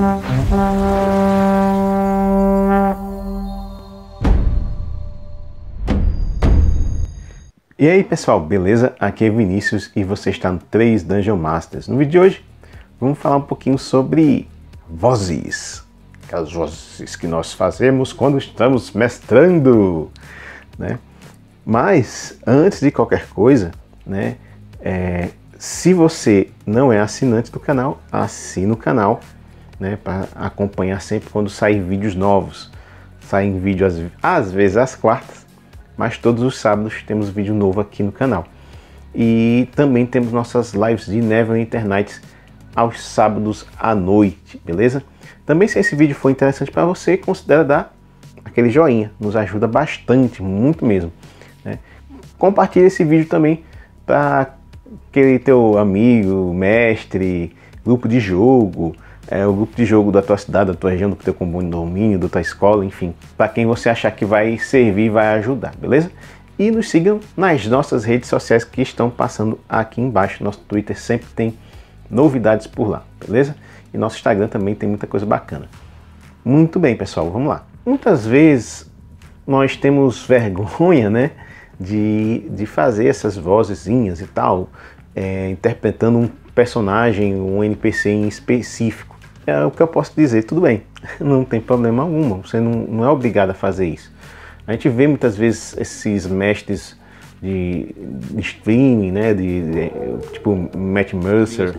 E aí pessoal, beleza? Aqui é Vinícius e você está no 3 Dungeon Masters. No vídeo de hoje vamos falar um pouquinho sobre vozes, aquelas vozes que nós fazemos quando estamos mestrando, né? Mas antes de qualquer coisa, né, se você não é assinante do canal, assine o canal, né, para acompanhar sempre quando sair vídeos novos. Saem vídeos às vezes às quartas, mas todos os sábados temos vídeo novo aqui no canal. E também temos nossas lives de Neverwinter Nights aos sábados à noite, beleza? Também, se esse vídeo for interessante para você, considere dar aquele joinha, nos ajuda bastante, muito mesmo, né? Compartilhe esse vídeo também para aquele teu amigo, mestre, grupo de jogo, o grupo de jogo da tua cidade, da tua região, do teu condomínio, da tua escola, enfim, para quem você achar que vai servir e vai ajudar, beleza? E nos sigam nas nossas redes sociais que estão passando aqui embaixo. Nosso Twitter sempre tem novidades por lá, beleza? E nosso Instagram também tem muita coisa bacana. Muito bem, pessoal, vamos lá. Muitas vezes nós temos vergonha, né, de fazer essas vozezinhas e tal, interpretando um personagem, um NPC em específico. É o que eu posso dizer, tudo bem, não tem problema algum, você não é obrigado a fazer isso. A gente vê muitas vezes esses mestres de streaming, né, tipo Matt Mercer,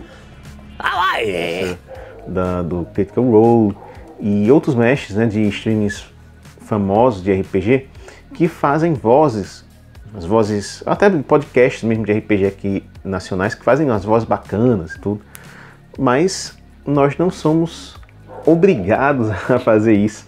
do Critical Role, e outros mestres, né, de streamings famosos de RPG que fazem vozes, as vozes, até podcasts mesmo de RPG aqui nacionais, que fazem as vozes bacanas e tudo, mas nós não somos obrigados a fazer isso.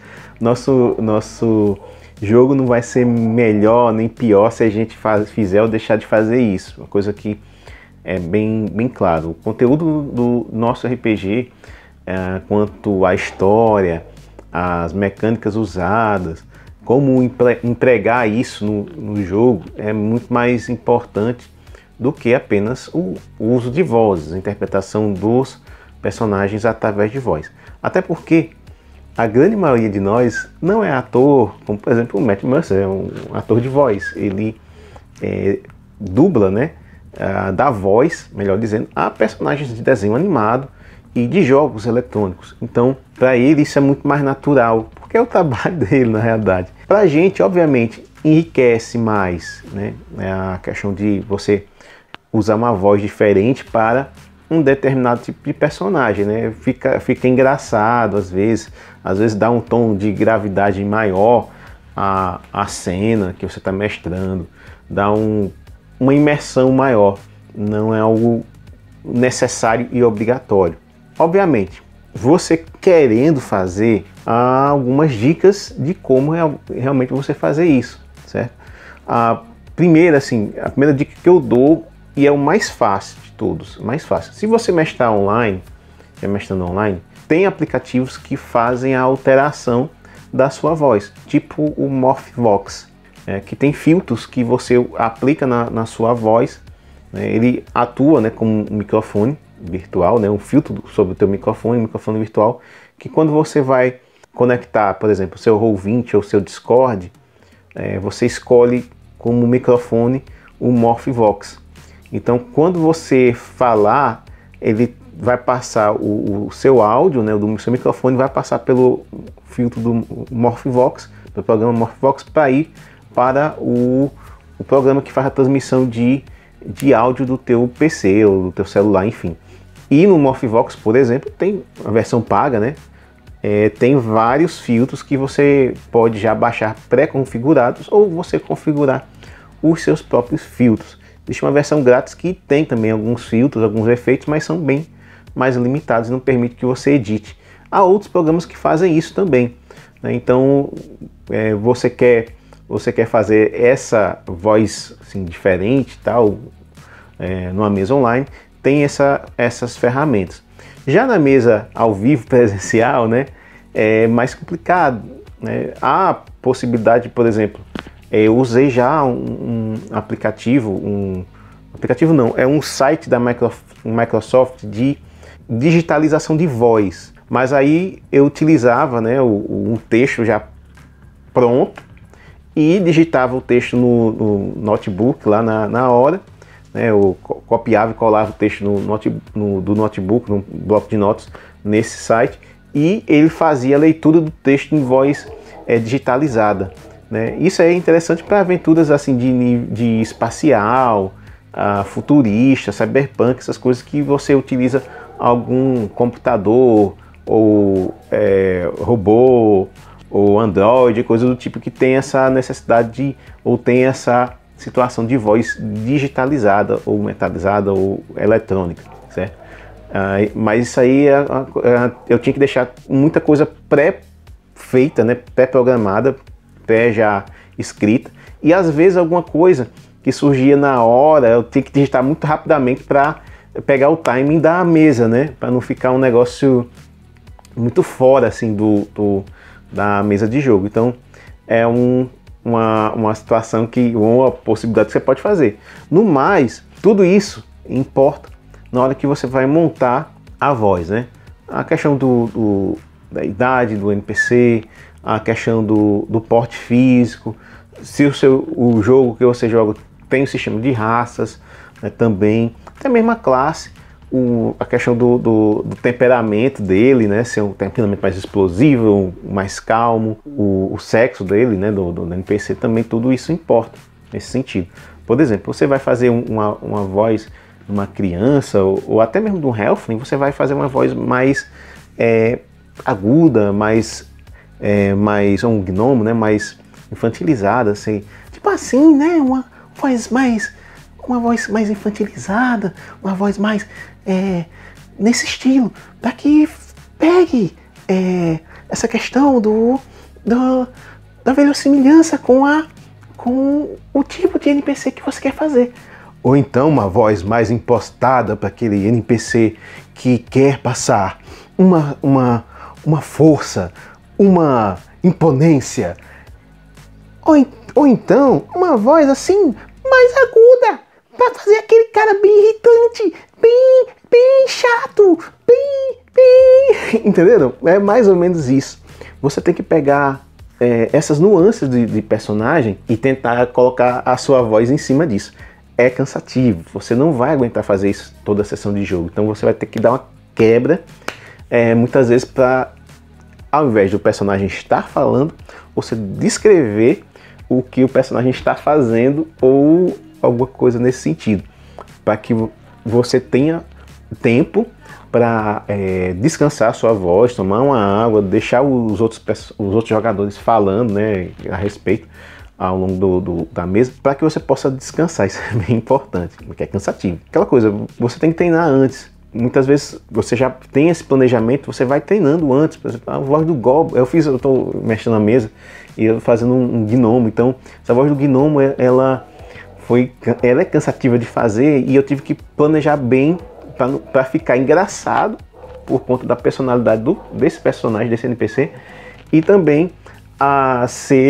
Nosso jogo não vai ser melhor nem pior se a gente fizer ou deixar de fazer isso. Uma coisa que é bem claro. O conteúdo do nosso RPG, quanto à história, as mecânicas usadas, como empregar isso no jogo, é muito mais importante do que apenas o uso de vozes, a interpretação dos personagens através de voz. Até porque a grande maioria de nós não é ator, como por exemplo o Matt Mercer, é um ator de voz. Ele dubla, né, dá voz, melhor dizendo, a personagens de desenho animado e de jogos eletrônicos. Então, para ele isso é muito mais natural, porque é o trabalho dele na realidade. Para a gente, obviamente, enriquece mais, né, a questão de você usar uma voz diferente para um determinado tipo de personagem, né? Fica engraçado às vezes dá um tom de gravidade maior à cena que você está mestrando, dá uma imersão maior, não é algo necessário e obrigatório. Obviamente, você querendo fazer, há algumas dicas de como realmente você fazer isso, certo? A primeira dica que eu dou, e é o mais fácil de todos, mais fácil. Se você mestrar online, mestrando online, tem aplicativos que fazem a alteração da sua voz, tipo o Morphvox, que tem filtros que você aplica na sua voz, né? Ele atua, né, como um microfone virtual, né, um filtro sobre o teu microfone, um microfone virtual, que quando você vai conectar, por exemplo, o seu Roll20 ou o seu Discord, você escolhe como microfone o Morphvox. Então, quando você falar, ele vai passar o seu áudio, né, do seu microfone, vai passar pelo filtro do Morphvox, do programa Morphvox, para ir para o programa que faz a transmissão de áudio do teu PC ou do teu celular, enfim. E no Morphvox, por exemplo, tem a versão paga, né? Tem vários filtros que você pode já baixar pré-configurados ou você configurar os seus próprios filtros. Existe uma versão grátis que tem também alguns filtros, alguns efeitos, mas são bem mais limitados e não permite que você edite. Há outros programas que fazem isso também, né? Então, você quer fazer essa voz assim, diferente, tal, numa mesa online, tem essas ferramentas. Já na mesa ao vivo presencial, né, é mais complicado, né? Há possibilidade, por exemplo, eu usei já um aplicativo, é um site da Microsoft de digitalização de voz. Mas aí eu utilizava, né, um texto já pronto e digitava o texto no notebook lá na hora, né, eu copiava e colava o texto do notebook, no bloco de notas, nesse site, e ele fazia a leitura do texto em voz digitalizada, né? Isso é interessante para aventuras assim de espacial, futurista, cyberpunk, essas coisas que você utiliza algum computador ou robô ou Android, coisa do tipo que tem essa necessidade ou tem essa situação de voz digitalizada ou metalizada ou eletrônica, certo? Mas isso aí eu tinha que deixar muita coisa pré-feita, né, pré-programada, já escrita, e às vezes alguma coisa que surgia na hora eu tinha que digitar muito rapidamente para pegar o timing da mesa, né, para não ficar um negócio muito fora assim da mesa de jogo. Então é uma situação uma possibilidade que você pode fazer. No mais, tudo isso importa na hora que você vai montar a voz, né? A questão da idade do NPC, a questão do porte físico, se o jogo que você joga tem um sistema de raças, né, também, até mesmo a classe, a questão do temperamento dele, né, se é um temperamento mais explosivo, mais calmo, o sexo dele, né, do NPC também, tudo isso importa nesse sentido. Por exemplo, você vai fazer uma voz de uma criança ou até mesmo de um Halfling, você vai fazer uma voz mais aguda, mais um gnomo, né, mais infantilizada, assim, tipo assim, né, uma voz mais infantilizada, uma voz mais nesse estilo, para que pegue essa questão da verossimilhança com o tipo de NPC que você quer fazer. Ou então uma voz mais impostada para aquele NPC que quer passar uma força, uma imponência. Ou então uma voz assim mais aguda, para fazer aquele cara bem irritante, bem chato, bem... Entenderam? É mais ou menos isso. Você tem que pegar essas nuances de personagem e tentar colocar a sua voz em cima disso. É cansativo, você não vai aguentar fazer isso toda a sessão de jogo, então você vai ter que dar uma quebra, muitas vezes, para, ao invés do personagem estar falando, você descrever o que o personagem está fazendo ou alguma coisa nesse sentido, para que você tenha tempo para descansar a sua voz, tomar uma água, deixar os outros jogadores falando, né, a respeito ao longo da mesa, para que você possa descansar. Isso é bem importante, porque é cansativo. Aquela coisa, você tem que treinar antes. Muitas vezes você já tem esse planejamento, você vai treinando antes. Por exemplo, a voz do Goblin, eu estou mexendo na mesa e eu fazendo um gnomo, então essa voz do gnomo, ela é cansativa de fazer e eu tive que planejar bem para ficar engraçado por conta da personalidade desse personagem, desse NPC, e também a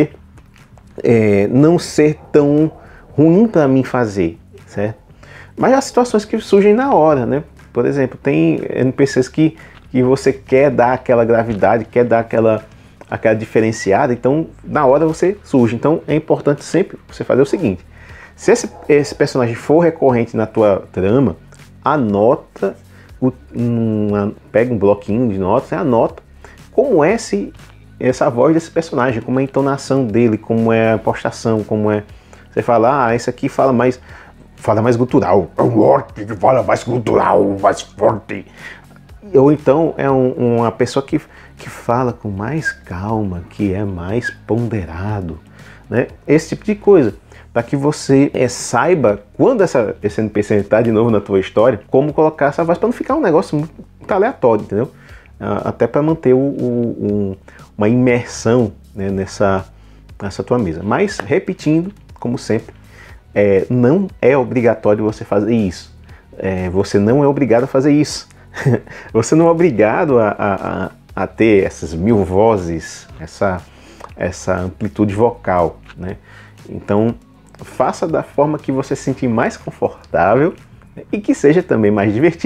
não ser tão ruim para mim fazer, certo? Mas há situações que surgem na hora, né? Por exemplo, tem NPCs que você quer dar aquela gravidade, quer dar aquela diferenciada, então na hora você surge. Então é importante sempre você fazer o seguinte: se esse personagem for recorrente na tua trama, anota, pega um bloquinho de notas e anota como é essa voz desse personagem, como é a entonação dele, como é a postação, como é... Você fala, esse aqui fala mais gutural, é um orc que fala mais gutural, mais forte. Ou então é uma pessoa que fala com mais calma, que é mais ponderado, né? Esse tipo de coisa, para que você saiba, quando esse NPC está de novo na tua história, como colocar essa voz, para não ficar um negócio muito aleatório, entendeu? Até para manter uma imersão, né, nessa tua mesa. Mas, repetindo, como sempre, não é obrigatório você fazer isso. Você não é obrigado a fazer isso. Você não é obrigado a ter essas 1000 vozes, essa amplitude vocal, né? Então, faça da forma que você se sentir mais confortável, né, e que seja também mais divertida.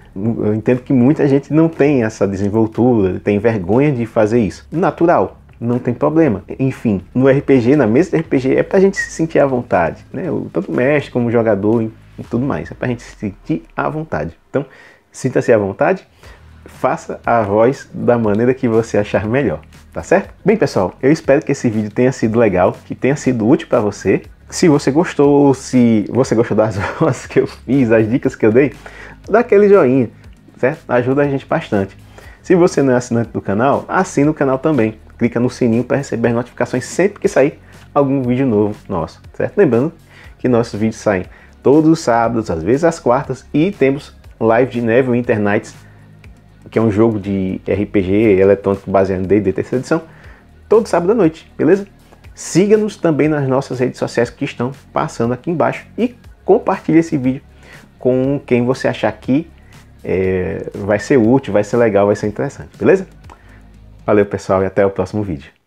Eu entendo que muita gente não tem essa desenvoltura, tem vergonha de fazer isso. Natural, não tem problema. Enfim, no RPG, na mesa de RPG, é pra gente se sentir à vontade, né? Tanto mestre como jogador e tudo mais. É pra gente se sentir à vontade. Então, sinta-se à vontade, faça a voz da maneira que você achar melhor, tá certo? Bem, pessoal, eu espero que esse vídeo tenha sido legal, que tenha sido útil para você. Se você gostou, se você gostou das vozes que eu fiz, as dicas que eu dei, dá aquele joinha, certo? Ajuda a gente bastante. Se você não é assinante do canal, assina o canal também. Clica no sininho para receber as notificações sempre que sair algum vídeo novo nosso, certo? Lembrando que nossos vídeos saem todos os sábados, às vezes às quartas, e temos live de Neverwinter Nights, que é um jogo de RPG eletrônico baseado em D&D terceira edição, todo sábado à noite, beleza? Siga-nos também nas nossas redes sociais que estão passando aqui embaixo e compartilhe esse vídeo com quem você achar que vai ser útil, vai ser legal, vai ser interessante, beleza? Valeu, pessoal, e até o próximo vídeo.